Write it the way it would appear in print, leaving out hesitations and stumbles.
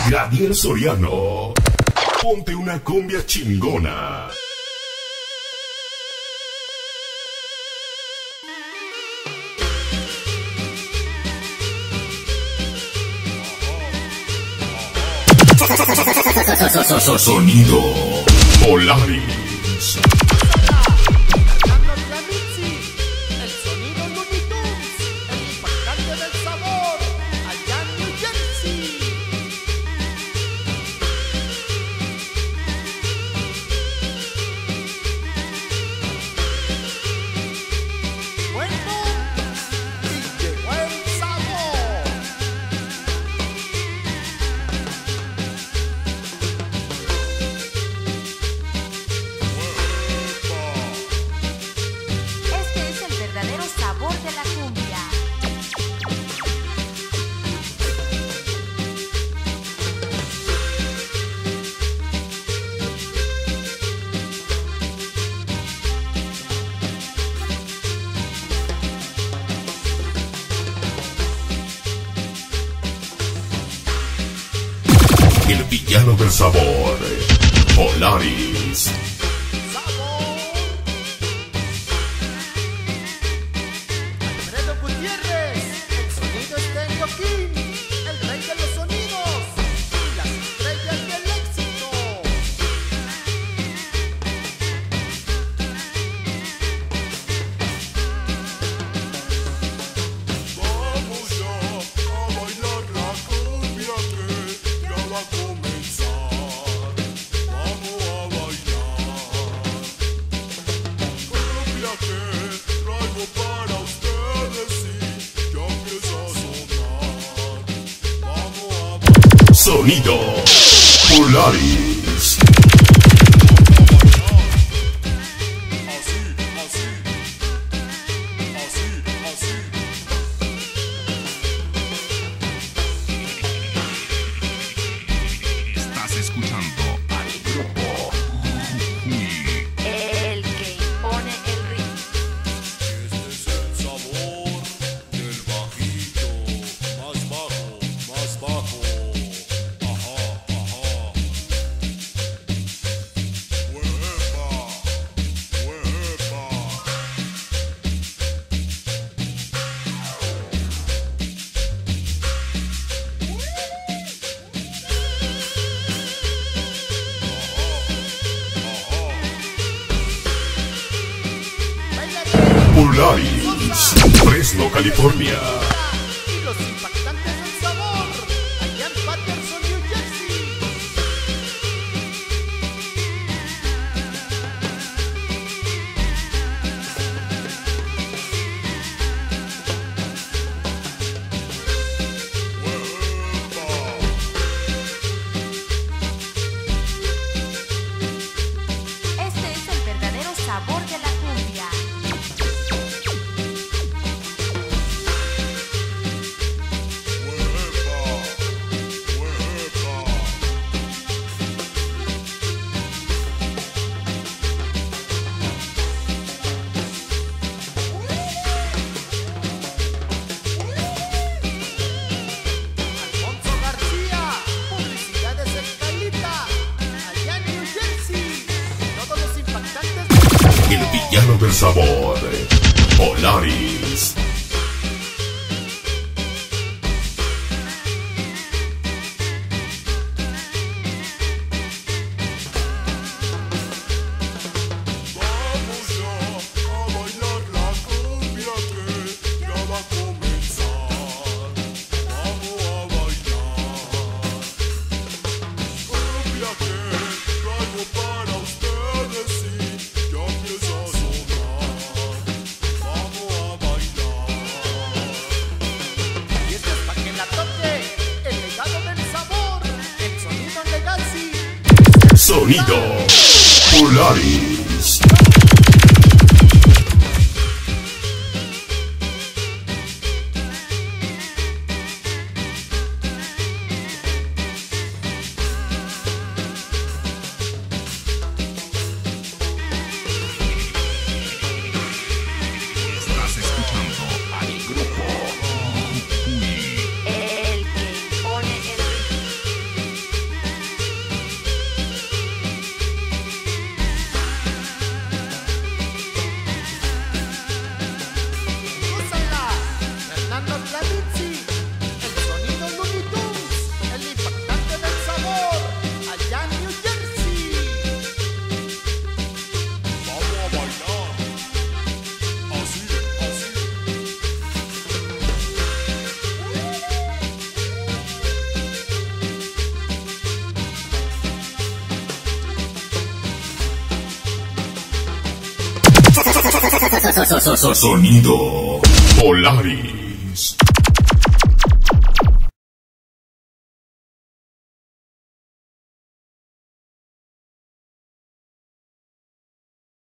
Gadiel Soriano, ponte una cumbia chingona. Sonido Polaris. El sonido Looney Tunes, el impactante del sabor, allá en New Jersey. Bueno, y llegó el sabor. Este es el verdadero sabor de la cumbia. El villano del sabor, Polaris. Alfredo Gutiérrez, el sonido Stereo King, el rey de los sonidos y las estrellas del éxito. Vamos ya a bailar la cumbia que ya va a comenzar. Vamos a bailar. Cumbia que traigo para ustedes y ya empieza a sonar. Vamos a bailar. Sonido Polaris. Así, así. Así, así. Estás escuchando al grupo El que impone el ritmo. Este es el sabor del bajito, más bajo, más bajo. Ajá, ajá. Huepa, huepa. Polaris. Fresno, California. Y los impactantes del sabor, allá en Patterson, New Jersey. Este es el verdadero sabor de la cumbia. Alfonso García, publicidades Escalita, allá en New Jersey. Todos los impactantes. El villano del sabor, Polaris. Vamos ya a bailar la cumbia que ya va a comenzar. Vamos a bailar. Cumbia que traigo para ustedes y ya empieza a sonar. Vamos a bailar. Y esto es para que la toque, el legado del sabor, el sonido Legacy. Sonido Polaris. Estás escuchando al grupo El que impone el ritmo. Sonido Polaris.